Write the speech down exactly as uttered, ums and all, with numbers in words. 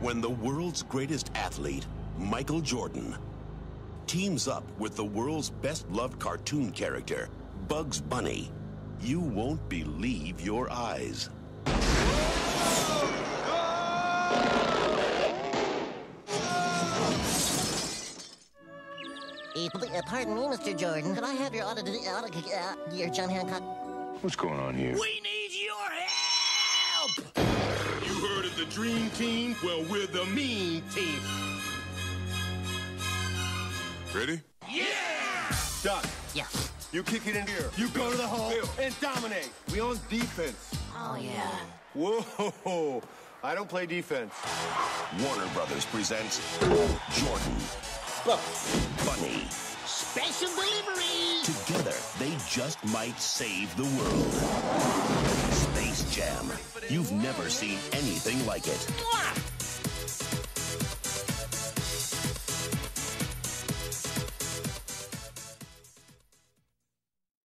When the world's greatest athlete, Michael Jordan, teams up with the world's best-loved cartoon character, Bugs Bunny, you won't believe your eyes. Uh, pardon me, Mister Jordan. Could I have your auto, auto uh, your John Hancock? What's going on here? We need your help! You heard of the Dream Team? Well, we're the Mean Team. Ready? Yeah! Doc. Yeah. You kick it in here. You go to the hole and dominate. We on defense. Oh, yeah. Whoa! I don't play defense. Warner Brothers presents Jordan, Bugs Bunny. Special delivery! Together, they just might save the world. Space Jam. You've never seen anything like it. Mwah!